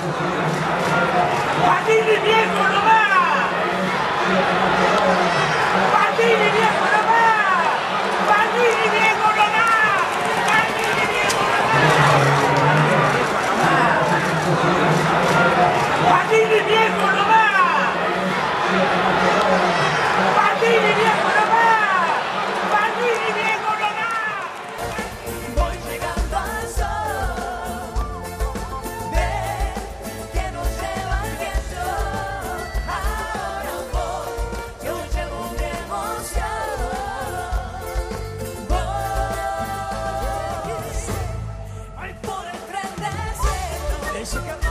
¡Patini viejo no va! ¡Patini viejo no va! ¡Patini viejo no va! ¡Patini viejo no va! ¡Patini viejo no va! ¡Patini viejo no va! ¡Patini viejo no va! Voy llegando al sol, ven que nos lleva el viento. Ahora voy, yo llevo mi emoción. Voy por el tren del cielo.